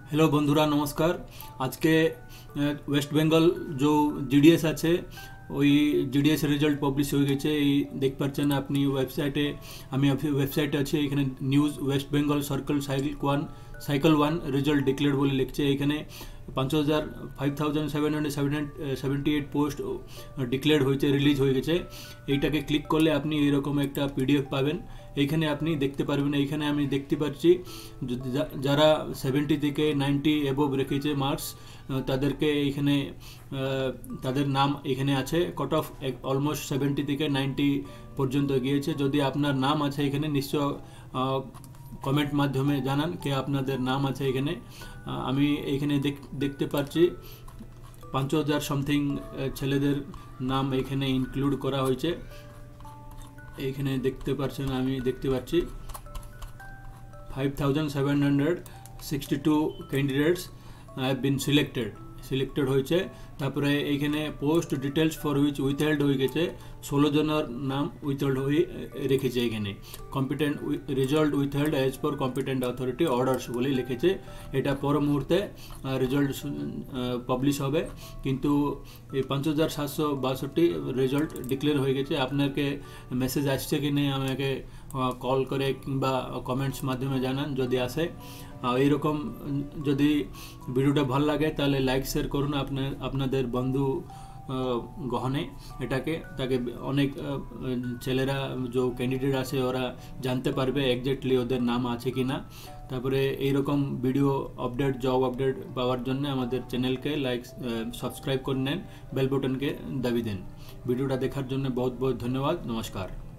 Hello बंधुरा नमस्कार। आज के वेस्ट बेंगल जो जीडीएस आछे ওই জিডিএস রেজাল্ট পাবলিশ হয়ে গেছে। এই দেখতে পাচ্ছেন আপনি ওয়েবসাইটে, আমি ওয়েবসাইটে আছি, এখানে news West Bengal cycle one result declare বলে লিখছে। এখানে 5778 পোস্ট ডিক্লেয়ার হয়েছে, রিলিজ হয়ে গেছে। এইটাকে ক্লিক করলে আপনি এরকম একটা পিডিএফ পাবেন। এইখানে আপনি দেখতে পারবেন, এইখানে আমি দেখতে পাচ্ছি যারা 70 থেকে 90 এবোভ রেখেছে মার্কস, তাদেরকে এইখানে তাদের নাম এখানে আছে। কট অফ অলমোস্ট 70 থেকে 90 পর্যন্ত গিয়েছে। যদি আপনার নাম আছে এখানে, নিশ্চয় কমেন্ট মাধ্যমে জানান কে আপনাদের নাম আছে এখানে। আমি এইখানে দেখতে পাচ্ছি 5000 সামথিং ছেলেদের নাম এখানে ইনক্লুড করা হয়েছে। এইখানে দেখতে পাচ্ছেন, আমি দেখতে পাচ্ছি 5762 ক্যান্ডিডেটস হ্যাভ বিন সিলেক্টেড হয়েছে। তারপরে এইখানে post details for which withheld হয়ে গেছে, 16 জনের নাম উইথহেল্ড হয়ে রেখেছে। এখানে competent result withheld as per competent authority orders বলে লিখেছে। এটা পর মুহূর্তে রেজাল্ট পাবলিশ হবে, কিন্তু এই 5762 রেজাল্ট ডিক্লেয়ার হয়ে গেছে। আপনাকে মেসেজ আসছে কি নেই আমাকে কল করে কিংবা কমেন্টস মাধ্যমে জানান যদি আসে। এইরকম যদি ভিডিওটা ভালো লাগে তাহলে লাইক শেয়ার করুন আপনাদের বন্ধু গহনে এটাকে, তাকে অনেক ছেলেরা যে ক্যান্ডিডেট আছে ওরা জানতে পারবে এক্স্যাক্টলি ওদের নাম আছে কি না। তারপরে এইরকম ভিডিও আপডেট, জব আপডেট পাওয়ার জন্য আমাদের চ্যানেলকে সাবস্ক্রাইব করে নেন, বেল বাটনকে দাবি দেন। ভিডিওটা দেখার জন্য বহুত বহুত ধন্যবাদ। নমস্কার।